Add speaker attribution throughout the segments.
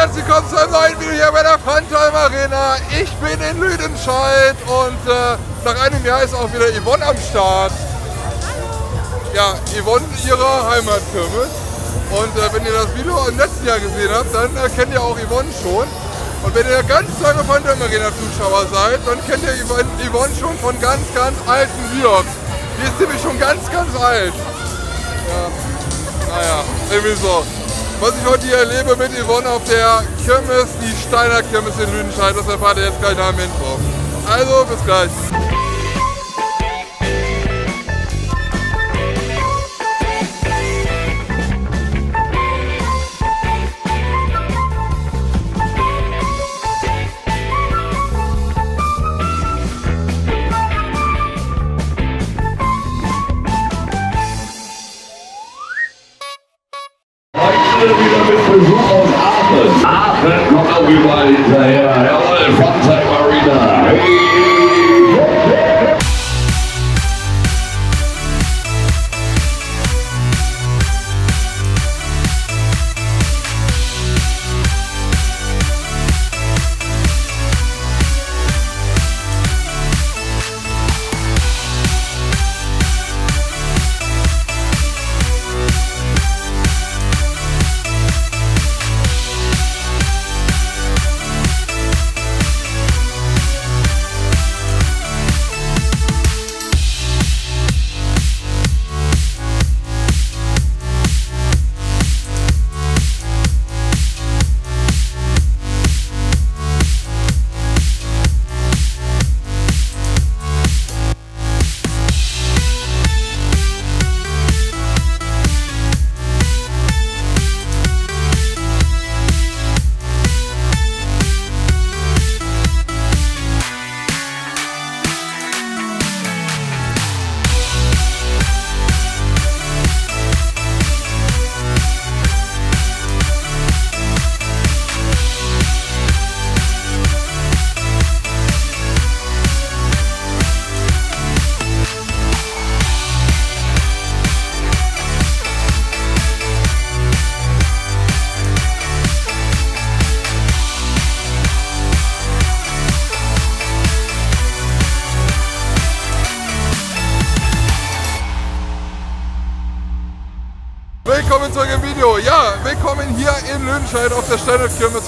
Speaker 1: herzlich willkommen zu einem neuen Video hier bei der Pfandheim Arena. Ich bin in Lüdenscheid und nach einem Jahr ist auch wieder Yvonne am Start. Ja, Yvonne ihrer Heimatkirmes. Und wenn ihr das Video im letzten Jahr gesehen habt, dann kennt ihr auch Yvonne schon. Und wenn ihr ganz lange Pfandheim Arena Zuschauer seid, dann kennt ihr Yvonne schon von ganz alten Vlogs. Die ist nämlich schon ganz alt. Ja, naja, irgendwie so. Was ich heute hier erlebe mit Yvonne auf der Kirmes, die Steiner Kirmes in Lüdenscheid, das erfahrt ihr jetzt gleich nach dem Intro. Also, bis gleich.
Speaker 2: Wieder mit Besuch aus Aachen. Aachen kommt auch überall hinterher. Jawohl, Pfandheim Arena. Hey.
Speaker 1: Willkommen zurück im Video. Ja, willkommen hier in Lüdenscheid auf der Steiner Kirmes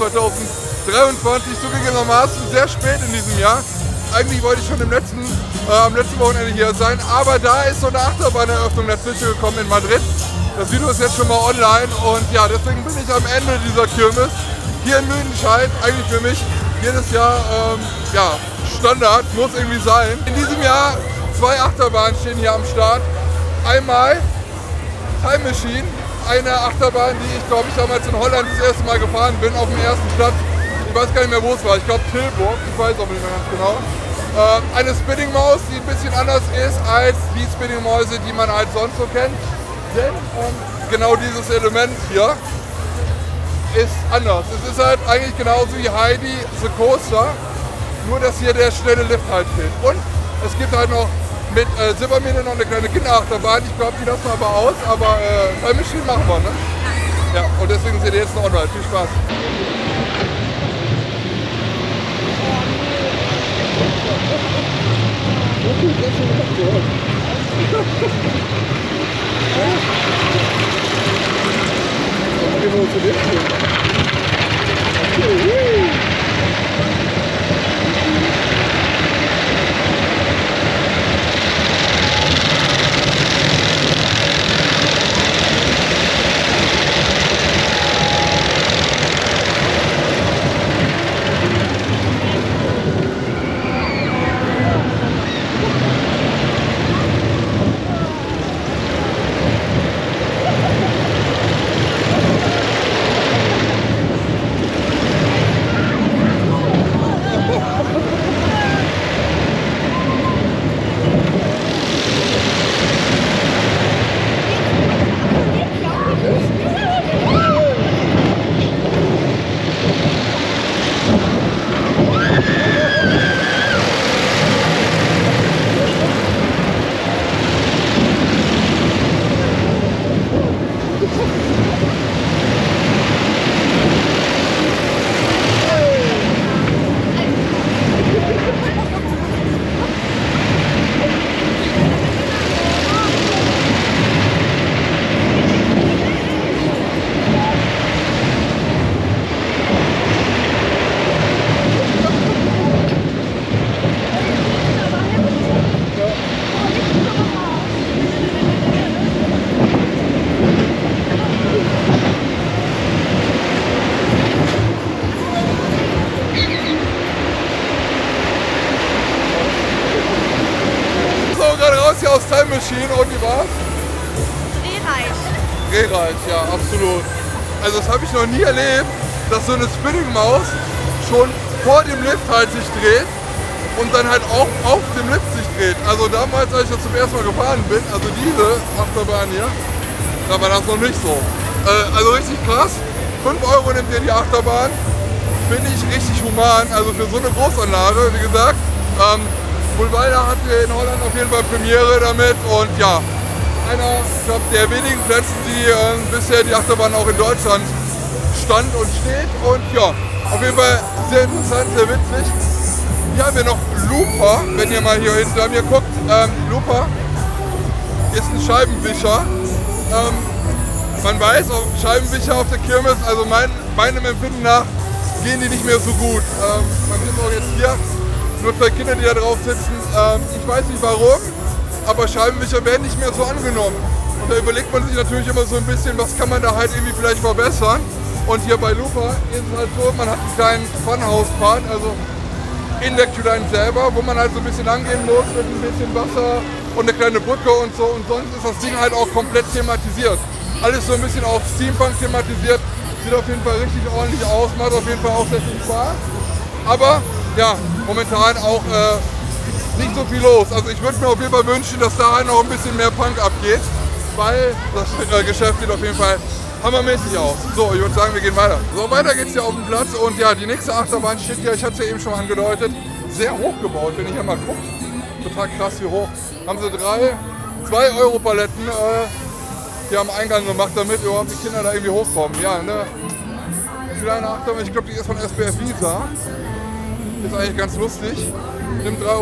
Speaker 1: 2023. Zugegebenermaßen sehr spät in diesem Jahr. Eigentlich wollte ich schon am letzten Wochenende hier sein, aber da ist so eine Achterbahneröffnung dazwischen gekommen in Madrid. Das Video ist jetzt schon mal online und ja, deswegen bin ich am Ende dieser Kirmes hier in Lüdenscheid. Eigentlich für mich jedes Jahr ja, Standard, muss irgendwie sein. In diesem Jahr 2 Achterbahnen stehen hier am Start. Einmal Time Machine, eine Achterbahn, die ich glaube ich damals in Holland das erste Mal gefahren bin, auf dem ersten Platz. Ich weiß gar nicht mehr, wo es war, ich glaube Tilburg, ich weiß auch nicht mehr ganz genau. Eine Spinning Maus, die ein bisschen anders ist als die Spinning Mäuse, die man halt sonst so kennt. Denn genau dieses Element hier ist anders. Es ist halt eigentlich genauso wie Heidi The Coaster, nur dass hier der schnelle Lift halt fehlt. Und es gibt halt noch mit Silbermine noch eine kleine Kinderachterbahn. Ich glaube, die lassen wir aber aus, aber Time Machine machen wir, ne? Ja, und deswegen seht ihr jetzt noch online. Viel Spaß! Time Machine und wie war's?
Speaker 3: Drehreich.
Speaker 1: Drehreich, ja, absolut. Also das habe ich noch nie erlebt, dass so eine Spinning-Maus schon vor dem Lift halt sich dreht und dann halt auch auf dem Lift sich dreht. Also damals, als ich das zum ersten Mal gefahren bin, also diese Achterbahn hier, da war das noch nicht so. Also richtig krass. 5 € nimmt ihr die Achterbahn. Finde ich richtig human. Also für so eine Großanlage, wie gesagt. Fulweiler hatte in Holland auf jeden Fall Premiere damit und ja, einer, ich glaube, der wenigen Plätze, die bisher die Achterbahn auch in Deutschland stand und steht. Und ja, auf jeden Fall sehr interessant, sehr witzig. Hier haben wir noch Looper, wenn ihr mal hier hinter mir guckt. Looper ist ein Scheibenwischer. Man weiß, auch Scheibenwischer auf der Kirmes, also meinem Empfinden nach, gehen die nicht mehr so gut. Man sieht auch jetzt hier, nur für Kinder, die da drauf sitzen. Ich weiß nicht warum, aber Scheibenwischer werden nicht mehr so angenommen. Und da überlegt man sich natürlich immer so ein bisschen, was kann man da halt irgendwie vielleicht verbessern. Und hier bei Looper ist es halt so, man hat einen kleinen Funhouse-Part, also in der Q-Line selber, wo man halt so ein bisschen angehen muss mit ein bisschen Wasser und eine kleine Brücke und so. Und sonst ist das Ding halt auch komplett thematisiert. Alles so ein bisschen auf Steampunk thematisiert. Sieht auf jeden Fall richtig ordentlich aus, macht auf jeden Fall auch sehr viel Spaß. Aber ja, momentan auch nicht so viel los. Also ich würde mir auf jeden Fall wünschen, dass da halt noch ein bisschen mehr Punk abgeht, weil das Geschäft sieht auf jeden Fall hammermäßig aus. So, ich würde sagen, wir gehen weiter. So, weiter geht's hier auf dem Platz und ja, die nächste Achterbahn steht hier, ich hatte es ja eben schon angedeutet, sehr hoch gebaut, wenn ich hier mal gucke. Total krass, wie hoch. Haben sie 2 € Paletten hier am Eingang gemacht, damit überhaupt die Kinder da irgendwie hochkommen. Ja, ne? Kleine Achterbahn, ich glaube, die ist von SBF Visa. Ist eigentlich ganz lustig. Nimmt 3,50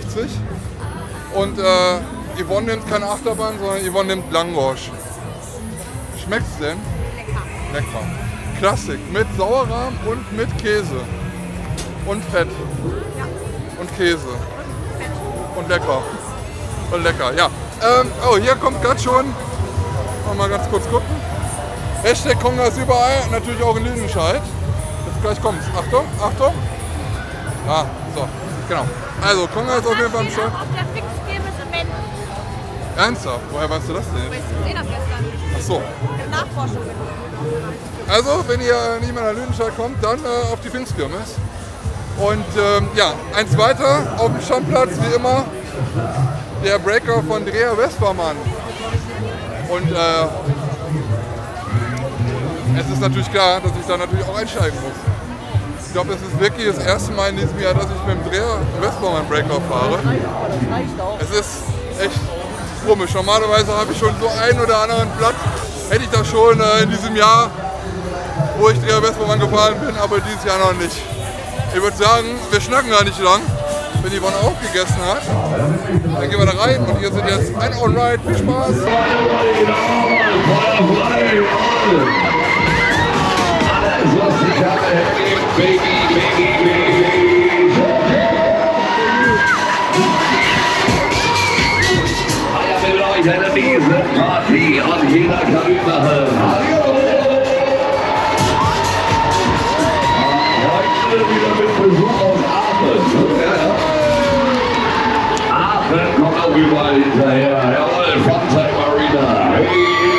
Speaker 1: € und Yvonne nimmt keine Achterbahn, sondern Yvonne nimmt Langosch. Schmeckt's denn?
Speaker 3: Lecker.
Speaker 1: Lecker. Klassik mit Sauerrahm und mit Käse. Und Fett.
Speaker 3: Ja.
Speaker 1: Und Käse.
Speaker 3: Und Fett.
Speaker 1: Und lecker. Und lecker, ja. Oh, hier kommt gerade schon. Mal ganz kurz gucken. Hashtag Konga ist überall, natürlich auch in Lüdenscheid. Jetzt gleich kommt's. Achtung, Achtung. Ah, so, genau. Also, Konga ist auf jeden Fall am Start.
Speaker 3: Auf der Fix-Kirmes in Menden.
Speaker 1: Ernsthaft? Woher weißt du das denn?
Speaker 3: Ich gesehen habe gestern.
Speaker 1: Ach so.
Speaker 3: Nachforschung.
Speaker 1: Also, wenn ihr nicht mehr nach Lüdenscheid kommt, dann auf die Pfingstkirmes. Und ja, eins weiter auf dem Standplatz, wie immer, der Breaker von Dreher Vespermann. Und es ist natürlich klar, dass ich da natürlich auch einsteigen muss. Ich glaube, es ist wirklich das erste Mal in diesem Jahr, dass ich mit dem Dreher Vespermann Breaker fahre. Es ist echt komisch. Normalerweise habe ich schon so einen oder anderen Platz, hätte ich das schon in diesem Jahr, wo ich Dreher Vespermann gefahren bin, aber dieses Jahr noch nicht. Ich würde sagen, wir schnacken gar nicht lang. Wenn die Yvonne aufgegessen hat, dann gehen wir da rein und ihr seid jetzt ein On-Ride. Viel Spaß!
Speaker 2: Alles, was die Karte hergibt, Baby, Baby, Baby. Feier mit euch eine Riesenparty und jeder kann mitmachen. Heute wieder mit Besuch aus Aachen. Aachen kommt auch überall hinterher. Jawohl, Frontside Marina. Hey.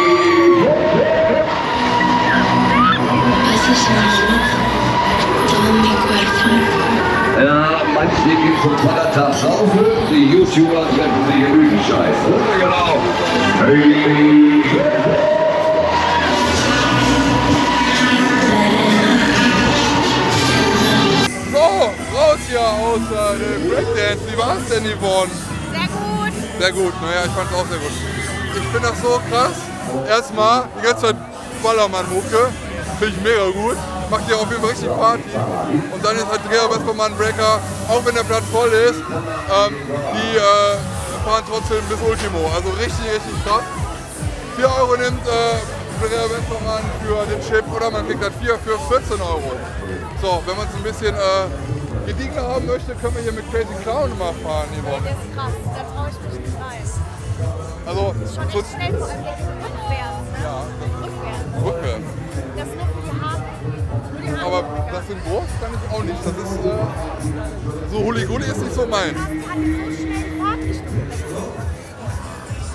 Speaker 2: Ja, manche gehen zum Vatertag saufen, die YouTuber treffen sich in Lüdenscheid. Genau. Hey.
Speaker 1: So, raus hier aus dem Breakdance. Wie war es denn, Yvonne?
Speaker 3: Sehr gut.
Speaker 1: Sehr gut, naja, ich fand es auch sehr gut. Ich finde das so krass. Erstmal die ganze Zeit Ballermann-Mucke. Finde ich mega gut. Macht hier auf jeden Fall richtig Party. Und dann ist halt Dreher Vespermann Breaker, auch wenn der Platz voll ist, die fahren trotzdem bis Ultimo. Also richtig, richtig krass. 4 € nimmt Dreher Vespermann für den Chip oder man kriegt halt 4 für 14 €. So, wenn man es ein bisschen gediegener haben möchte, können wir hier mit Crazy Clown mal fahren, Yvonne.
Speaker 3: Das ist krass. Da traue ich mich nicht rein.
Speaker 1: Also,
Speaker 3: Schon
Speaker 1: so
Speaker 3: echt schnell, vor allem jetzt rückwärts. Ne?
Speaker 1: Ja.
Speaker 3: Rückwärts.
Speaker 1: rückwärts.
Speaker 3: Das ist nur für die Haare.
Speaker 1: Aber das in groß kann ich auch nicht. Das ist so Huli-Gulli ist nicht so meins.
Speaker 3: Das kann so schnell Fahrtrichtung wechseln.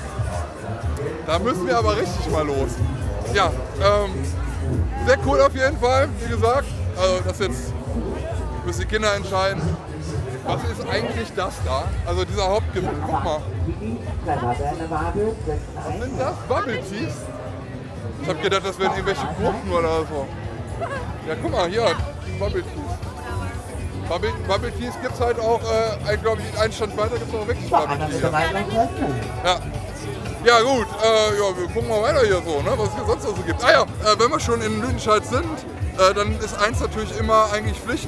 Speaker 1: Da müssen wir aber richtig mal los. Ja, sehr cool auf jeden Fall, wie gesagt. Also das jetzt müssen die Kinder entscheiden. Was ist eigentlich das da? Also dieser Hauptgewinn, guck mal. Was sind das? Bubble Teas? Ich hab gedacht, das wären irgendwelche Gurken oder so. Ja, guck mal, hier, Bubble Teas. Bubble Teas gibt es halt auch, glaube ich, einen Stand weiter gibt es auch wirklich Bubble Teas. Ja. Ja gut, ja, wir gucken mal weiter hier so, ne, was es hier sonst noch so gibt. Ah ja, wenn wir schon in Lüdenscheid sind, dann ist eins natürlich immer eigentlich Pflicht.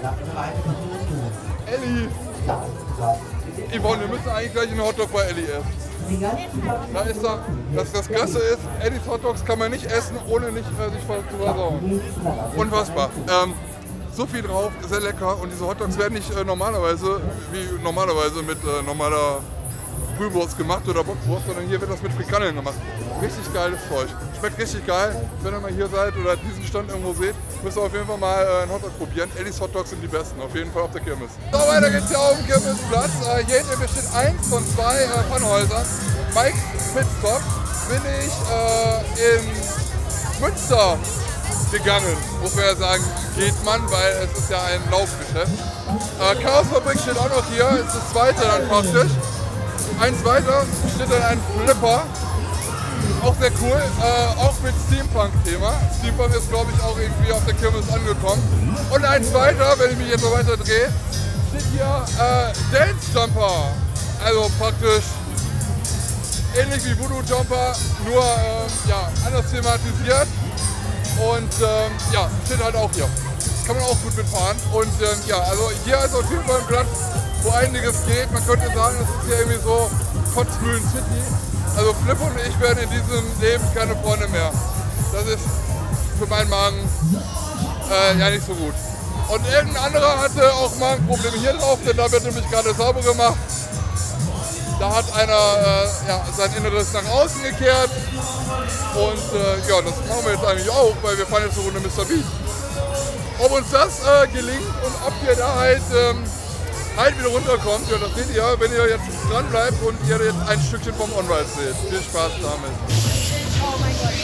Speaker 1: Elli! Yvonne, wir müssen eigentlich gleich einen Hotdog bei Elli essen. Da ist er. Das Krasse ist, Ellis Hotdogs kann man nicht essen, ohne nicht sich zu versauen. Unfassbar. So viel drauf, sehr lecker und diese Hotdogs werden nicht normalerweise mit normaler Brühwurst gemacht oder Bockwurst, sondern hier wird das mit Frikadellen gemacht. Richtig geiles Zeug. Schmeckt richtig geil. Wenn ihr mal hier seid oder diesen Stand irgendwo seht, müsst ihr auf jeden Fall mal einen Hotdog probieren. Ellis Hotdogs sind die besten, auf jeden Fall auf der Kirmes. So, weiter geht's hier auf dem Kirmesplatz. Hier hinter mir steht eins von zwei Pfannhäusern. Mike's Pitstop bin ich in Münster gegangen, muss man ja sagen, geht man, weil es ist ja ein Laufgeschäft. Chaosfabrik steht auch noch hier, ist das zweite dann praktisch. Eins weiter steht dann ein Flipper, auch sehr cool, auch mit Steampunk-Thema. Steampunk ist, glaube ich, auch irgendwie auf der Kirmes angekommen. Und eins weiter, wenn ich mich jetzt noch weiter drehe, steht hier Dance Jumper, also praktisch ähnlich wie Voodoo Jumper, nur ja, anders thematisiert. Und ja, steht halt auch hier. Kann man auch gut mitfahren. Und ja, also hier ist auf jeden Fall ein Platz, wo einiges geht. Man könnte sagen, das ist hier irgendwie so Kotzmühlen City. Also Flip und ich werden in diesem Leben keine Freunde mehr. Das ist für meinen Magen ja nicht so gut. Und irgendein anderer hatte auch mal ein Problem hier drauf, denn da wird nämlich gerade sauber gemacht. Da hat einer ja, sein Inneres nach außen gekehrt. Und ja, das machen wir jetzt eigentlich auch, weil wir fahren jetzt eine Runde Mr. Beat. Ob uns das gelingt und ob ihr da halt wieder runterkommt, ja, das seht ihr, wenn ihr jetzt dran bleibt und ihr jetzt ein Stückchen vom On-Ride seht. Viel Spaß damit.
Speaker 3: Oh mein Gott,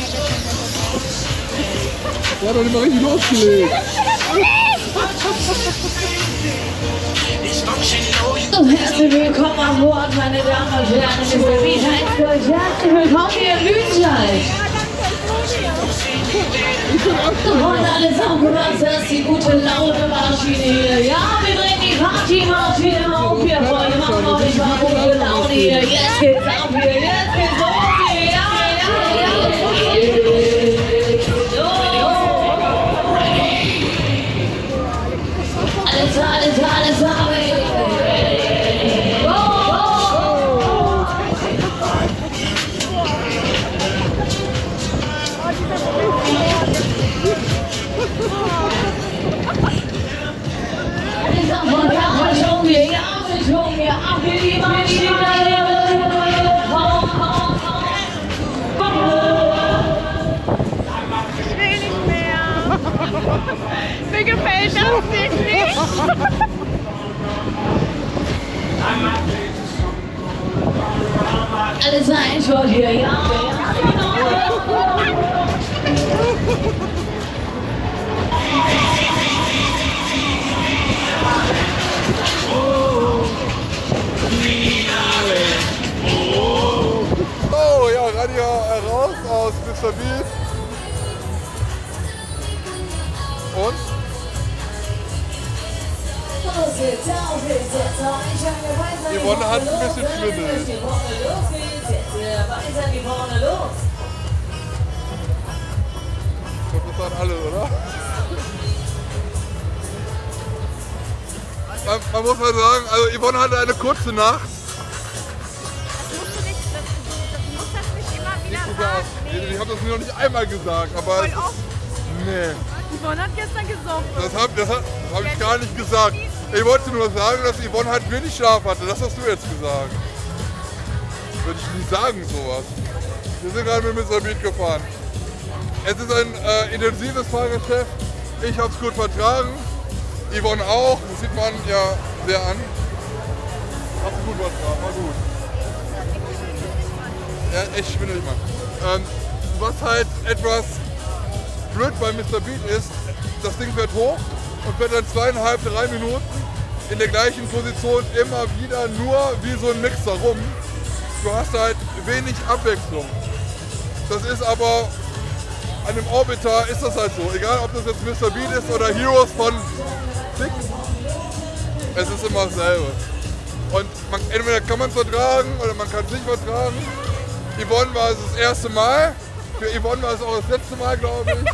Speaker 1: Der hat doch nicht mal richtig losgelegt.
Speaker 4: Herzlich willkommen an Bord, meine Damen und Herren. Es ist der Beat herzlich willkommen hier in Lüdenscheid. Wir wollen alles aufgemacht, das ist die gute laute Maschine hier. Ja, wir bringen die Partymaschine auf hier, Freunde. Machen wir euch mal gute Laune hier. Jetzt geht's ab hier, jetzt geht's los hier. Ja. Alles habe ich.
Speaker 3: mir gefällt das nicht.
Speaker 4: Alles ein schon hier, ja.
Speaker 1: Oh ja, Radio raus aus Mr. Beat. Und? Yvonne hat ein bisschen Schwindel. Ich glaube, das waren alle, oder? Man muss mal sagen, also Yvonne hatte eine kurze Nacht.
Speaker 3: Du musst das nicht immer wieder sagen. Nee.
Speaker 1: Ich habe das mir noch nicht einmal gesagt, aber
Speaker 3: Voll
Speaker 1: es ist,
Speaker 3: oft.
Speaker 1: nee.
Speaker 3: Yvonne hat gestern gesoffen.
Speaker 1: Das hab ich gar nicht gesagt. Ich wollte nur sagen, dass Yvonne halt wenig Schlaf hatte. Das hast du jetzt gesagt. Würde ich nicht sagen, sowas. Wir sind gerade mit Mr. Beat gefahren. Es ist ein intensives Fahrgeschäft. Ich habe es gut vertragen. Yvonne auch. Das sieht man ja sehr an. Hast du gut vertragen, war gut. Ja, echt schwindelig, Mann. Was halt etwas blöd bei Mr. Beat ist, das Ding fährt hoch und fährt dann 2,5, 3 Minuten in der gleichen Position immer wieder nur wie so ein Mixer rum. Du hast halt wenig Abwechslung. Das ist aber an dem Orbiter ist das halt so. Egal ob das jetzt Mr. Beat ist oder Heroes von Six, es ist immer dasselbe. Und entweder kann man es vertragen oder man kann es nicht vertragen. Yvonne war es das erste Mal. Für Yvonne war es auch das letzte Mal, glaube ich.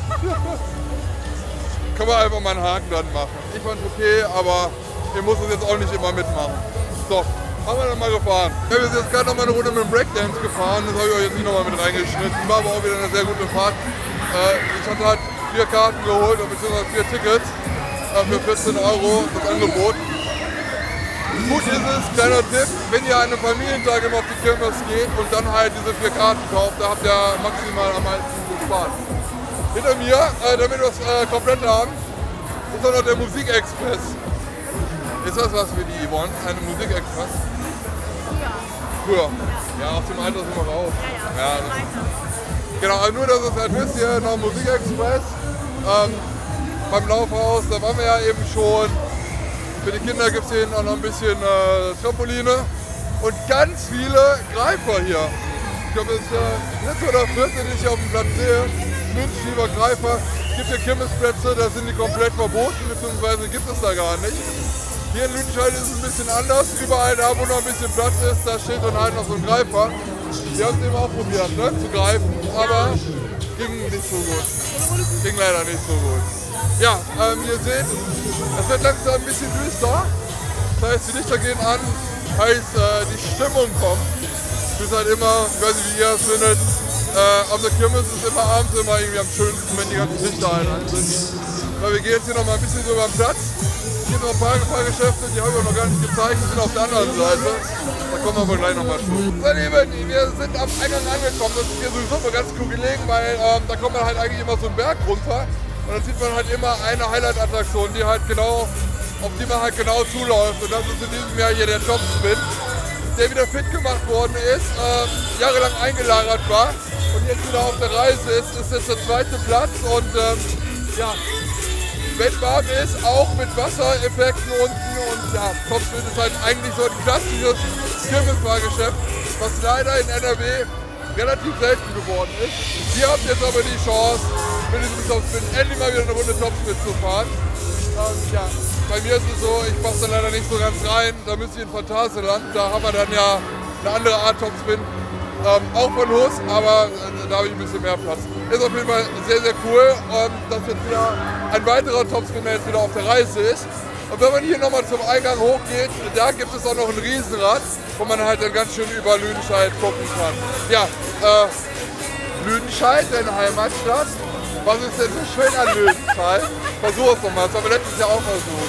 Speaker 1: Kann man einfach mal einen Haken dran machen. Ich fand es okay, aber ihr müsst es jetzt auch nicht immer mitmachen. So, haben wir dann mal gefahren. Ja, wir sind jetzt gerade noch mal eine Runde mit dem Breakdance gefahren. Das habe ich euch jetzt nicht noch mal mit reingeschnitten. War aber auch wieder eine sehr gute Fahrt. Ich hatte halt 4 Karten geholt, beziehungsweise 4 Tickets für 14 € das Angebot. Gut ist es, kleiner Tipp, wenn ihr an einem Familientag immer auf die Kirmes geht und dann halt diese 4 Karten kauft, da habt ihr maximal am meisten gespart. Hinter mir, damit wir es komplett haben, ist auch noch der Musikexpress. Ist das was für die Yvonne? Eine Musikexpress? Früher. Ja, aus dem Alter sind wir raus. Ja, genau, aber nur, dass es halt wisst, hier noch Musikexpress. Beim Laufhaus, da waren wir ja eben schon. Für die Kinder gibt es hier auch noch ein bisschen Trampoline und ganz viele Greifer hier. Ich glaube, es ist der 3. oder 4., den ich hier auf dem Platz sehe. Münzschieber, Greifer. Es gibt hier Kirmesplätze, da sind die komplett verboten, beziehungsweise gibt es da gar nicht. Hier in Lüdenscheid ist es ein bisschen anders. Überall da, wo noch ein bisschen Platz ist, da steht dann halt noch so ein Greifer. Wir haben es eben auch probiert, ne, zu greifen, aber ging nicht so gut. Ging leider nicht so gut. Ja, ihr seht, es wird langsam ein bisschen düster. Das heißt, die Lichter gehen an, heißt, die Stimmung kommt. Es ist halt immer, ich weiß nicht, wie ihr es findet, auf der Kirmes ist es immer abends immer irgendwie am schönsten, wenn die ganzen Lichter halt an sind. Weil wir gehen jetzt hier noch mal ein bisschen so über den Platz. Hier noch ein paar Fahrgeschäfte, die habe ich auch noch gar nicht gezeigt, die sind auf der anderen Seite. Da kommen wir aber gleich noch mal zu. So, Lieben, wir sind am Eingang angekommen. Das ist hier sowieso mal ganz cool gelegen, weil da kommt man halt eigentlich immer so einen Berg runter. Und dann sieht man halt immer eine Highlight-Attraktion, die halt genau, auf die man halt genau zuläuft. Und das ist in diesem Jahr hier der Topspin, der wieder fit gemacht worden ist, jahrelang eingelagert war und jetzt wieder auf der Reise ist. Ist jetzt der 2. Platz und ja, wenn warm ist, auch mit Wassereffekten unten. Und ja, Topspin ist halt eigentlich so ein klassisches Kirmesfahrgeschäft, was leider in NRW relativ selten geworden ist. Ihr habt jetzt aber die Chance, mit diesem Topspin endlich mal wieder eine Runde Topspin zu fahren. Ja, bei mir ist es so, ich passe da leider nicht so ganz rein. Da müsste ich in Phantasialand, da haben wir dann ja eine andere Art Topspin. Auch von Hus, aber da habe ich ein bisschen mehr Platz. Ist auf jeden Fall sehr, sehr cool, dass jetzt wieder ein weiterer Topspin, der jetzt wieder auf der Reise ist. Und wenn man hier nochmal zum Eingang hochgeht, da gibt es auch noch ein Riesenrad, wo man halt dann ganz schön über Lüdenscheid gucken kann. Ja, Lüdenscheid, deine Heimatstadt. Was ist denn so schön an Lüdenscheid? Versuch es nochmal, das haben wir letztes Jahr auch versucht.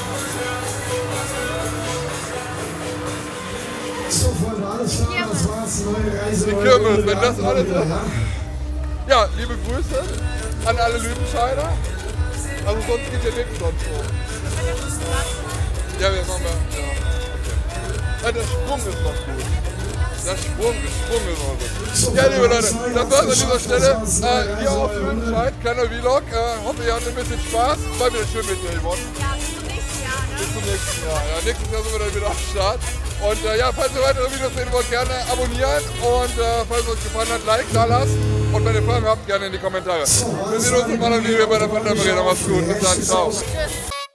Speaker 5: So, Freunde, alles klar, das war's. Neue Reise,
Speaker 1: Die
Speaker 5: neue
Speaker 1: Kirmes,
Speaker 5: Runde.
Speaker 1: wenn das alles ist. Ja, liebe Grüße an alle Lüdenscheider. Also sonst geht hier nichts sonst so. Ja, wir machen ja. Okay. Ja, der Sprung ist noch gut. Der Sprung ist noch gut. Ja, liebe Leute, das war's an dieser Stelle. Hier auf Lüdenscheid, kleiner Vlog. Hoffe, ihr hattet ein bisschen Spaß. War wieder schön mit dir, Yvonne.
Speaker 3: Ja, bis zum nächsten Jahr. Ne?
Speaker 1: Bis zum nächsten Jahr. Ja, nächstes Jahr sind wir dann wieder am Start. Und ja, falls ihr weitere Videos sehen wollt, gerne abonnieren. Und falls es euch gefallen hat, Like da lassen. Und wenn ihr Fragen habt, gerne in die Kommentare. Wir sehen uns in einem anderen Video bei der Fanta Marina. Macht's gut. Bis dann. Ciao.
Speaker 3: Tschüss.